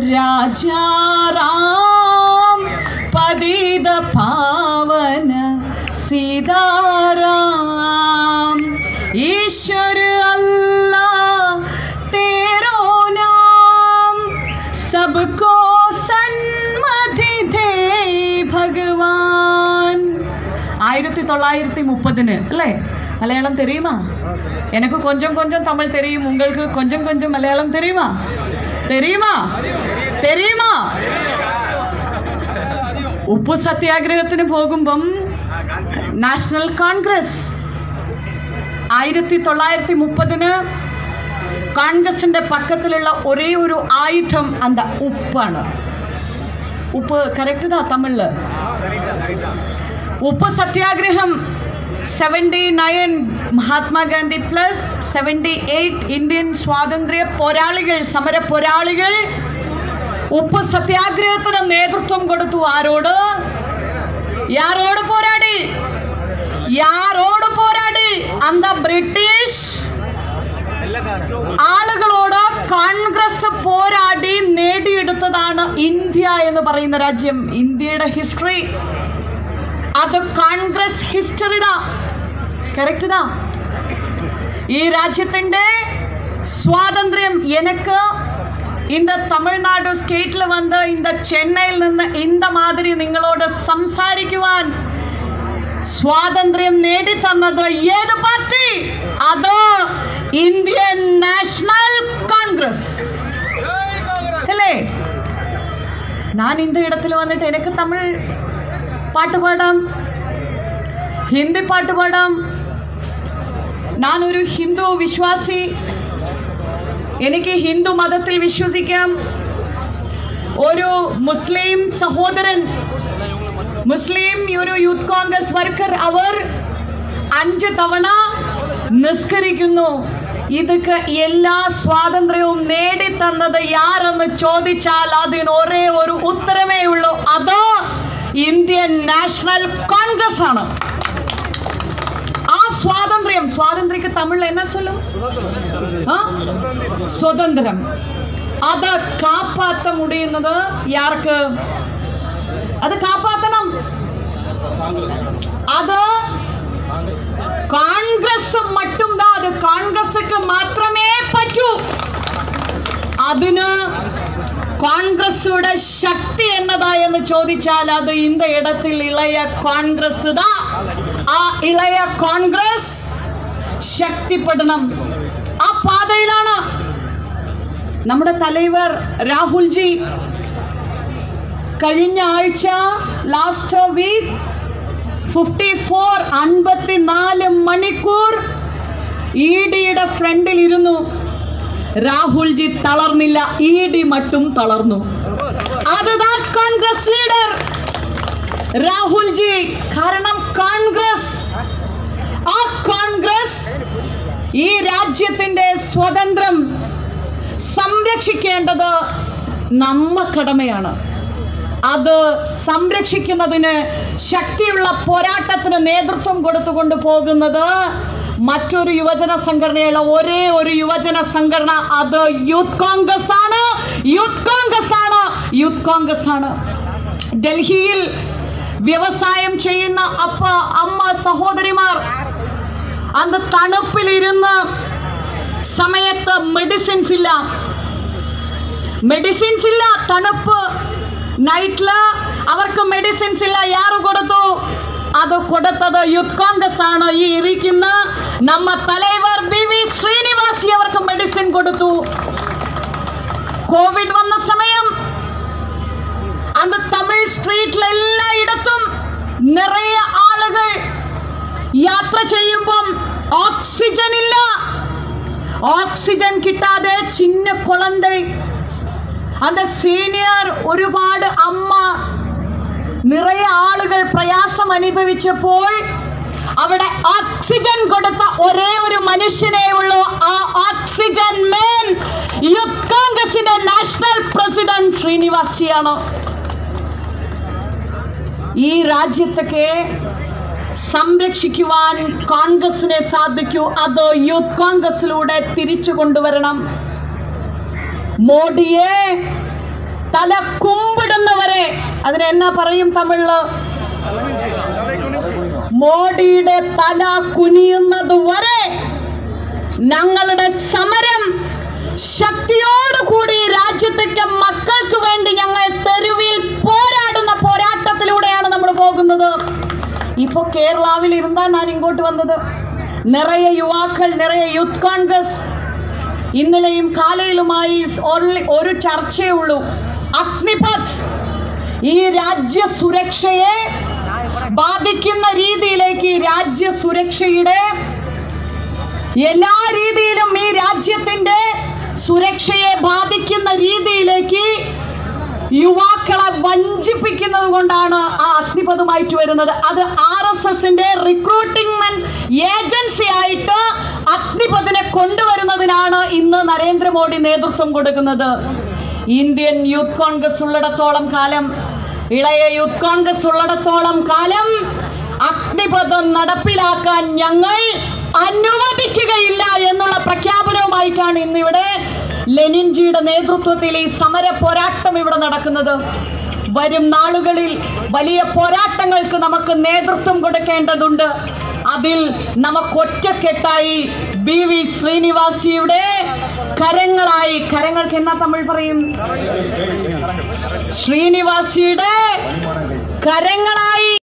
राजा राम पतित पावन सीताराम। ईश्वर अल्लाह तेरो नाम, सबको सन्मति दे भगवान। 1930 അല്ലേ? മലയാളം தெரியுமா? எனக்கு கொஞ்சம் கொஞ்சம் தமிழ் தெரியும், உங்களுக்கு கொஞ்சம் கொஞ்சம் மலையாளம் தெரியுமா? தெரியுமா? தெரியுமா? ഉപ്പു സത്യാഗ്രഹത്തിന് പോകുമ്പം നാഷണൽ കോൺഗ്രസ് 1930 കോൺഗ്രസിന്റെ പക്കത്തിലുള്ള ഒരേ ഒരു ആയുധം എന്താ? ഉപ്പാണ്. ഉപ്പ് കറക്റ്റ് താ തമിഴില്. ഉപ്പ് സത്യാഗ്രഹം 79 മഹാത്മാഗാന്ധി പ്ലസ് 78 ഇന്ത്യൻ സ്വാതന്ത്ര്യ പോരാളികൾ, സമര പോരാളികൾ ഉപ്പ് സത്യാഗ്രഹത്തിന് നേതൃത്വം കൊടുത്തു. ആരോട്? യാരോട് പോരാടി? യാരോട് പോരാടി? അന്ത ബ്രിട്ടീഷ് ആളുകളോട് കോൺഗ്രസ് പോരാടി നേടിയെടുത്തതാണ് ഇന്ത്യ എന്ന് പറയുന്ന രാജ്യം. ഇന്ത്യയുടെ ഹിസ്റ്ററി അത് കോൺഗ്രസ് ഹിസ്റ്ററി താ. കറക്റ്റ് താ. ഈ രാജ്യത്തിന്റെ സ്വാതന്ത്ര്യം എനിക്ക് இந்த തമിഴ്നാട് സ്റ്റേറ്റിൽ വന്ന് இந்த ചെന്നൈയിൽ നിന്ന് இந்த മാതിരി നിങ്ങളോട് സംസാരിക്കുവാൻ സ്വാതന്ത്ര്യം നേടിത്തന്നത് ഏത് പാർട്ടി? അത് ഇന്ത്യൻ നാഷണൽ കോൺഗ്രസ് അല്ലേ? ഞാൻ இந்த இடத்துல വന്നിട്ട് എനിക്ക് തമിഴ് പാട്ട് പാടാം, ഹിന്ദി പാട്ട് പാടാം. ഞാനൊരു ഹിന്ദു വിശ്വാസി, എനിക്ക് ഹിന്ദു മതത്തിൽ വിശ്വസിക്കാം. ഒരു മുസ്ലിം സഹോദരൻ, മുസ്ലിം ഒരു യൂത്ത് കോൺഗ്രസ് വർക്കർ, അവർ 5 തവണ നിസ്കരിക്കുന്നു. ഇതൊക്കെ എല്ലാ സ്വാതന്ത്ര്യവും നേടിത്തന്നത് യാരെന്ന് ചോദിച്ചാൽ അതിന് ഒരേ ഒരു ഉത്തരമേ ഉള്ളൂ, അത് ഇന്ത്യൻ നാഷണൽ കോൺഗ്രസ് ആണ്. ആ സ്വാതന്ത്ര്യം, സ്വാതന്ത്ര്യക്ക് തമിഴിൽ എന്നാ ചൊല്ലും? സ്വതന്ത്രം. അത് കാപ്പാത്ത മുടിയുന്നത് യാർക്ക്? അത് കാപ്പാത്തണം. അത് കോൺഗ്രസ് മറ്റുംതാ. അത് കോൺഗ്രസ്ക്ക് മാത്രമേ പറ്റൂ. അതിന് കോൺഗ്രസുടെ ശക്തി എന്നതാ എന്ന് ചോദിച്ചാൽ അത് இந்த இடத்தில் ഇളയ കോൺഗ്രസ് താ. ആ ഇളയ കോൺഗ്രസ് ശക്തിപ്പെടണം. ആ പാതയിലാണ് നമ്മുടെ തലവർ രാഹുൽജി കഴിഞ്ഞ ആഴ്ച ലാസ്റ്റ് വീക്ക് 54 മണിക്കൂർ ഇഡിയുടെ ഫ്രണ്ടിൽ ഇരുന്നു. രാഹുൽജി തളർന്നില്ല, ഇഡി മറ്റും തളർന്നു. അതുതാ കോൺഗ്രസ് ലീഡർ രാഹുൽജി. കാരണം കോൺഗ്രസ്, ആ കോൺഗ്രസ് ഈ രാജ്യത്തിന്റെ സ്വാതന്ത്ര്യം സംരക്ഷിക്കേണ്ടത് നമ്മ കടമയാണ്. അത് സംരക്ഷിക്കുന്നതിന് ശക്തിയുള്ള പോരാട്ടത്തിന് നേതൃത്വം കൊടുത്തുകൊണ്ട് പോകുന്നത് മറ്റൊരു യുവജന സംഘടനയുള്ള ഒരേ ഒരു യുവജന സംഘടന, അത് യൂത്ത് കോൺഗ്രസ് ആണ്. യൂത്ത് കോൺഗ്രസ് ആണ്. യൂത്ത് കോൺഗ്രസ് ആണ്. ഡൽഹിയിൽ വ്യവസായം ചെയ്യുന്ന അപ്പ അമ്മ സഹോദരിമാർ അന്ന് തണുപ്പിലിരുന്ന് സമയത്ത് മെഡിസിൻസ് ഇല്ല, മെഡിസിൻസ് ഇല്ല, തണുപ്പ് നൈറ്റില് അവർക്ക് മെഡിസിൻസ് ഇല്ല. യാര് കൊടുത്തു? അത് കൊടുത്തത് യൂത്ത് കോൺഗ്രസ് ആണ്. ഈ ഇരിക്കുന്ന നമ്മ തലവർ BV ശ്രീനിവാസി അവർക്ക് മെഡിസിൻ കൊടുത്തു. കോവിഡ് വന്ന സമയം അന്ന് തമിഴ് സ്ട്രീറ്റിൽ എല്ലായിടത്തും നിറയെ ആളുകൾ യാത്ര ചെയ്യുമ്പം ഓക്സിജൻ ഇല്ല. ഓക്സിജൻ കിട്ടാതെ ചിന്ന കുളന്തൈ, അത് സീനിയർ ഒരുപാട് അമ്മ, നിറയെ ആളുകൾ പ്രയാസം അനുഭവിച്ചപ്പോൾ അവിടെ ഓക്സിജൻ കൊടുത്ത ഒരേ ഒരു മനുഷ്യനേ ഉള്ളൂ. ആ ഓക്സിജൻ മാൻ യൂത്ത് കോൺഗ്രസിന്റെ നാഷണൽ പ്രസിഡന്റ് ശ്രീനിവാസിയാണ്. ഈ രാജ്യത്തൊക്കെ സംരക്ഷിക്കുവാൻ കോൺഗ്രസിനെ സാധിക്കൂ. അത് യൂത്ത് കോൺഗ്രസിലൂടെ തിരിച്ചു കൊണ്ടുവരണം. മോഡിയെ തല കുമ്പിടുന്നവരെ, അതിന് എന്നാ പറയും തമിഴില്? മോഡിയുടെ തല കുനിയുന്നത് വരെ ഞങ്ങളുടെ സമരം ശക്തിയോടുകൂടി രാജ്യത്തേക്ക് മക്കൾക്ക് വേണ്ടി ഞങ്ങൾ തെരുവിൽ പോരാടുന്ന പോരാട്ടത്തിലൂടെയാണ് നമ്മൾ പോകുന്നത്. ഇപ്പൊ കേരളാവിൽ ഇരുന്നാ ഞാൻ ഇങ്ങോട്ട് വന്നത്. നിറയെ യുവാക്കൾ, നിറയെ യൂത്ത് കോൺഗ്രസ്. ഇന്നലെയും കാലയിലുമായി ഒരു ചർച്ചയേ ഉള്ളൂ. അഗ്നിപഥ് ഈ രാജ്യ സുരക്ഷയെ ബാധിക്കുന്ന രീതിയിലേക്ക്, രാജ്യ സുരക്ഷയുടെ എല്ലാ രീതിയിലും ഈ രാജ്യത്തിന്റെ സുരക്ഷയെ ബാധിക്കുന്ന രീതിയിലേക്ക് യുവാക്കളെ വഞ്ചിപ്പിക്കുന്നത് കൊണ്ടാണ് ആ അഗ്നിപഥുമായിട്ട് വരുന്നത്. അത് RSSന്റെ റിക്രൂട്ടിംഗ് ഏജൻസി ആയിട്ട് അഗ്നിപഥിനെ കൊണ്ടുവരുന്നതിനാണ് ഇന്ന് നരേന്ദ്രമോദി നേതൃത്വം കൊടുക്കുന്നത്. ഇന്ത്യൻ യൂത്ത് കോൺഗ്രസ് ഉള്ളിടത്തോളം കാലം, ഇളയ യൂത്ത് കോൺഗ്രസ് ഉള്ളിടത്തോളം കാലം അഗ്നിപഥം നടപ്പിലാക്കാൻ ഞങ്ങൾ അനുവദിക്കുകയില്ല എന്നുള്ള പ്രഖ്യാപനവുമായിട്ടാണ് ഇന്നിവിടെ ലെനിൻജിയുടെ നേതൃത്വത്തിൽ ഈ സമര പോരാട്ടം ഇവിടെ നടക്കുന്നത്. വരും നാളുകളിൽ വലിയ പോരാട്ടങ്ങൾക്ക് നമുക്ക് നേതൃത്വം കൊടുക്കേണ്ടതുണ്ട്. അതിൽ നമുക്ക് ഒറ്റക്കെട്ടായി BV ശ്രീനിവാസിയുടെ കരങ്ങളായി, കരങ്ങൾക്ക് എന്നാ തമിഴ് പറയും? ശ്രീനിവാസിയുടെ കരങ്ങളായി